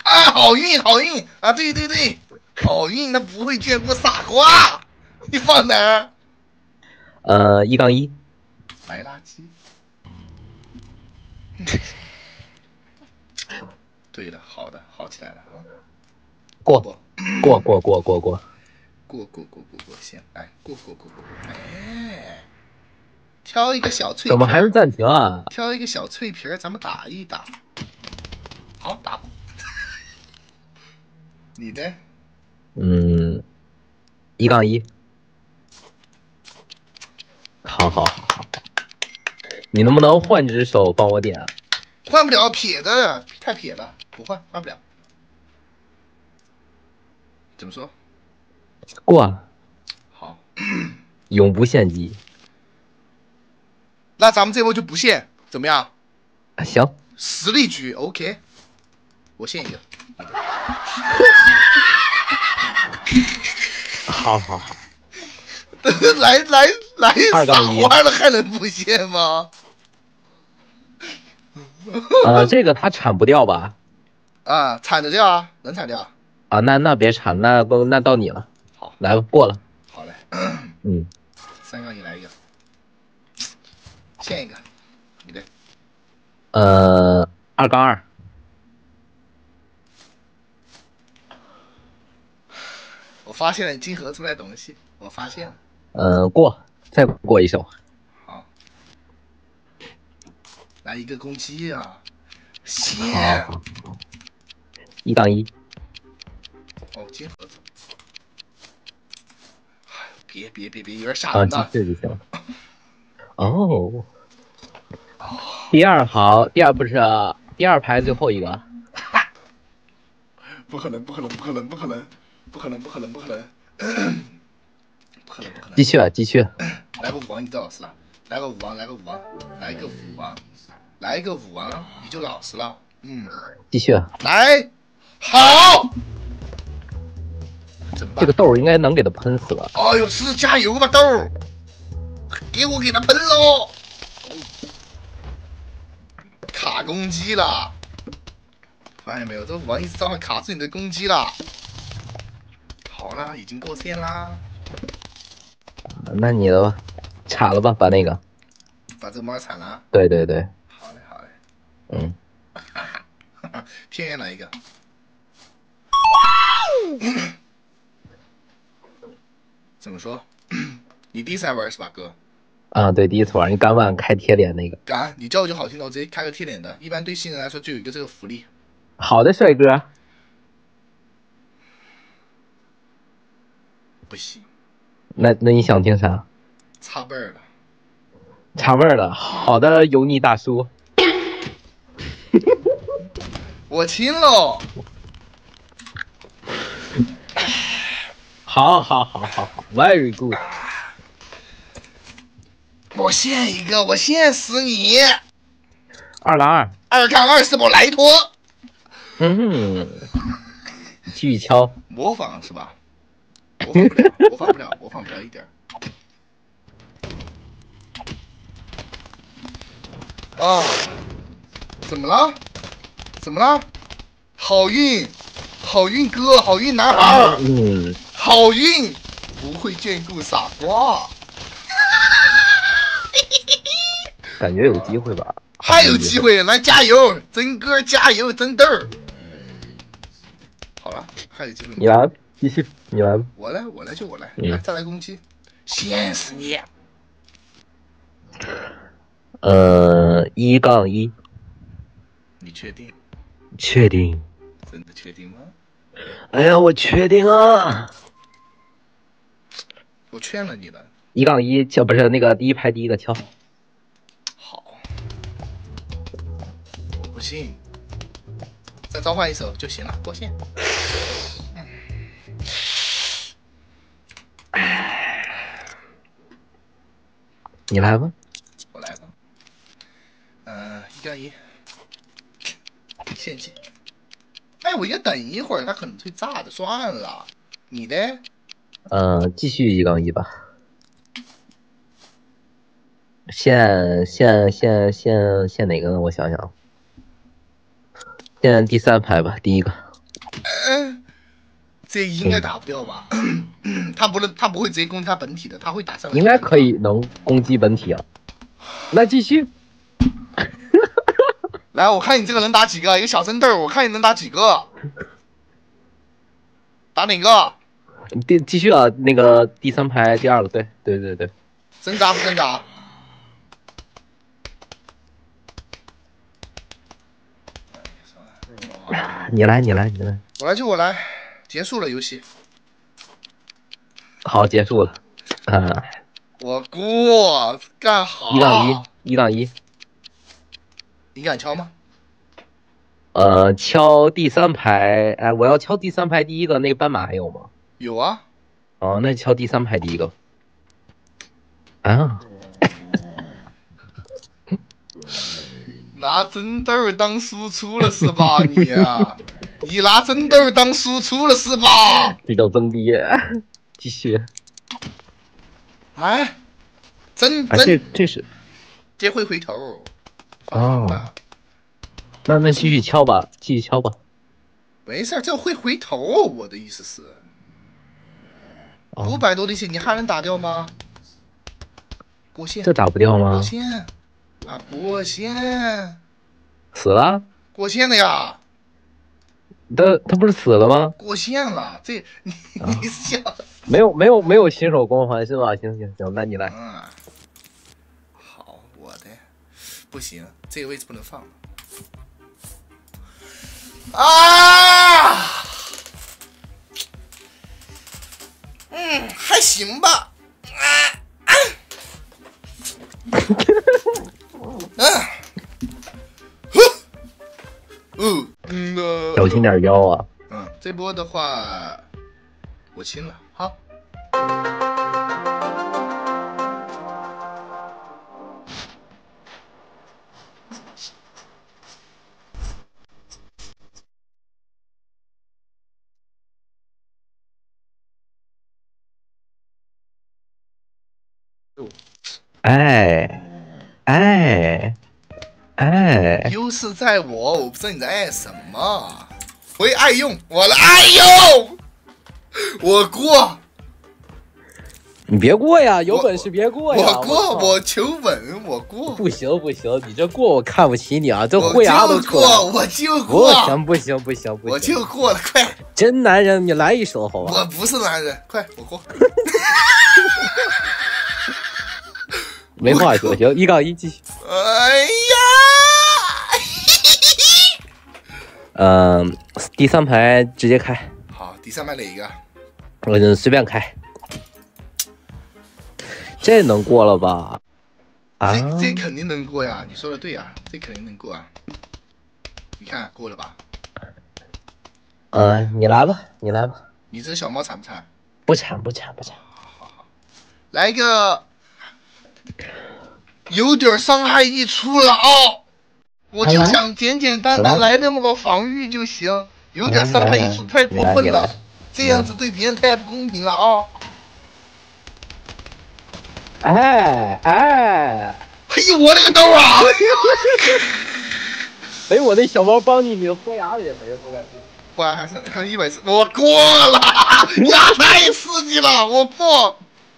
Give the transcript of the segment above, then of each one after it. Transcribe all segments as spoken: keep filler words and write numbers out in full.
啊，好运好运啊！对对对，好运，那不会眷顾傻瓜。你放哪儿？ 呃，一杠一。 白垃圾。对的，好的，好起来了啊！ 过不？ 过过过过过过过过过过，行，哎，过过过过，哎，挑一个小脆皮， 怎么还是暂停啊？ 挑一个小脆皮，咱们打一打。好，打吧。你的？ 嗯，一杠一。好好好好，你能不能换只手帮我点？ 换不了，撇的太撇了，不换，换不了。怎么说？ 过。 好， 永不献祭。 那咱们这波就不献，怎么样？ 行， 实力局 OK， 我献一个。 好好好。 来来来，撒二杠一花了还能不献吗？ 呃，这个它铲不掉吧？ 啊，铲得掉啊，能铲掉。 啊，那那别铲，那那到你了。 好， 来吧，过了。 好嘞。 嗯， 三杠一来一个，献一个，你的。 呃，二杠二。 我发现了你金盒出来东西，我发现了。 呃，过，再过一手。 好，来一个公鸡啊，献。 好好，一杠一。 哦，金盒子。别别别别，有点吓啊，继人呐。 续就行了。哦，第二好，第二不是第二排最后一个。 不可能，不可能，不可能，不可能，不可能，不可能，不可能，不可能，不可能。 继续啊，继续。 来个五王你就老实了，来个五王，来个五王，来个五王，来一个五王你就老实了。嗯， 继续。 来，好。 这个豆应该能给他喷死了。 哎呦，是加油吧豆，给我给他喷喽！卡攻击了，发现没有？这王一直上面卡住你的攻击了。好了，已经过线啦。 那你的吧，铲了吧，把那个， 把这个猫铲了。 对对对。 好嘞，好嘞。 嗯。 偏远哪一个？怎么说？你第一次来玩是吧，哥？ 啊，对，第一次玩，你敢不敢开贴脸那个？ 敢，你叫我就好听的，我直接开个贴脸的。一般对新人来说就有一个这个福利。 好的，帅哥。 不行。 那那你想听啥？ 差辈儿了。 差味儿了。好的，油腻大叔。 我亲喽。 好好好好好 ，very good。 我献一个，我献死你！ 二杠二。 二杠二是我来托。 嗯哼。继续敲。 模仿是吧？模仿不了，模仿不了，模仿不了一点。啊！怎么了？怎么了？好运，好运哥，好运男孩。 嗯。 好运不会眷顾傻瓜。 感觉有机会吧？ 还有机会，来加油，真哥加油，真豆儿。好了，还有机会吗？ 你来，继续，你来吧。 我来，我来就我来， 嗯、 来再来攻击，限死你！ 呃，一杠一。 你确定？ 确定。 真的确定吗？ 哎呀，我确定啊！ 我劝了你了。 一杠一敲，不是那个第一排第一个敲。 好，我不信，再召唤一手就行了，过线。 你来吧。 我来吧。嗯、呃，一杠一，献祭。哎，我应该等一会儿，他可能会炸的，算了。你呢？ 呃，继续一杠一吧。现现现现现哪个呢？我想想，现第三排吧，第一个。 这应该打不掉吧？他不能，他不会直接攻击他本体的，他会打上。 应该可以能攻击本体啊。那继续。 来，我看你这个能打几个？一个小针豆，我看你能打几个？打哪个？ 第继续啊，那个第三排第二个，对对对对。 挣扎不挣扎？ 你来，你来，你来。 我来就我来，结束了游戏。 好，结束了。嗯。 我过，干好。 一杠一，一杠一。 你敢敲吗？ 呃，敲第三排，哎，我要敲第三排第一个那个斑马还有吗？ 有啊。 哦，那敲第三排第一个。啊。 拿针豆当输出了是吧你啊？你拿针豆当输出了是吧？ 这叫增逼。继续。 哎，真真、 啊、这这是， 这会回头。 哦。那那继续敲吧，继续敲吧。 没事，这会回头。我的意思是，五百多的血你还能打掉吗？过线。 这打不掉吗？ 过线啊，过线。 死了？ 过线了呀。 他他不是死了吗？ 过线了，这你你想、啊？ 没有没有没有新手光环是吧？行行行，那你来。 嗯。好，我的不行，这个位置不能放。啊，嗯，还行吧。啊啊，嗯，嗯嗯的， 小心点腰啊。 嗯，这波的话，我清了，好。 哎哎哎！ 优势在我，我不知道你在爱什么。我也爱用，我的爱用，我过。 你别过呀，有本事别过呀！ 我过，我, 我求稳，我过。 不行不行，你这过我看不起你啊！这会牙都出来。 我就过， 不行不行不行不行， 我就过了，快！ 真男人，你来一手好吧？ 我不是男人，快，我过。 没话说，行，一杠一继续。 哎呀， 嗯，第三排直接开。 好，第三排哪一个？ 我随便开。这能过了吧？啊， 这这肯定能过呀！你说的对呀，这肯定能过啊！你看过了吧？ 嗯、呃，你来吧，你来吧。 你这小猫惨不惨？ 不惨不惨不惨。 好好好，来一个。有点伤害一出了啊、哦！我就想简简单单来那么个防御就行，有点伤害一出太过分了，这样子对别人太不公平了啊、哦！ 哎哎！ 哎呦，我那个刀啊！ 哎，我那小猫帮你，你的豁牙也没了，我感觉。 哇，还是还一百四，我过了！呀，太刺激了，我过。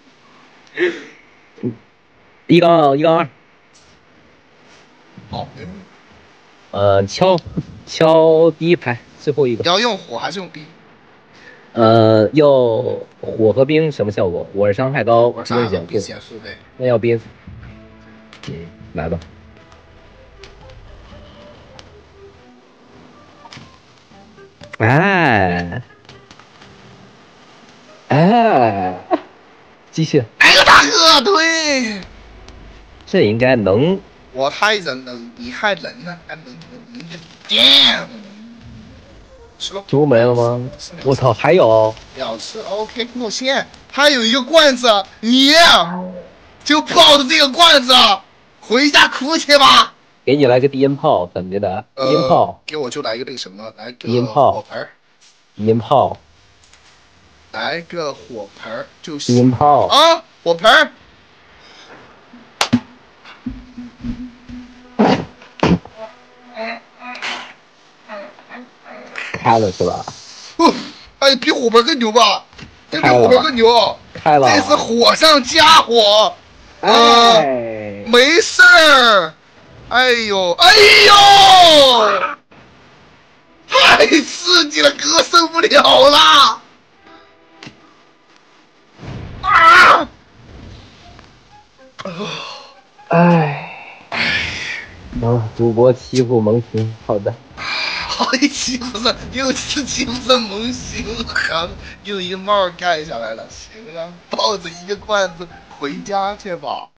一杠一杠二。 好。 呃，敲敲第一排最后一个。 要用火还是用冰？ 呃，要火和冰什么效果？我是伤害高， 我伤害高，冰显示呗。 那要冰。嗯，来吧。哎哎，继续。 哎个大哥，对。 这应该能。 我太人了，你太人了，还能能damn。吃了。 猪没了吗？我操，还有。 要吃 OK 过线，还有一个罐子，你就抱着这个罐子回家哭去吧。 给你来个低音炮，怎么的？低音炮。 给我就来个那个什么，来个低音炮。 火盆。 低音炮。 来个火盆就是。 低音炮。 啊，火盆。 开了是吧？ 哦，哎这比虎门更牛吧？这比开了虎门更牛， 开了， 这是火上加火。啊， 哎， 没事儿。哎呦，哎呦，太刺激了，哥受不了了。啊！ 哎，萌主播欺负萌新，好的。 好一欺负上，又次欺负上萌新航，又一个帽盖下来了。行啊，抱着一个罐子回家去吧。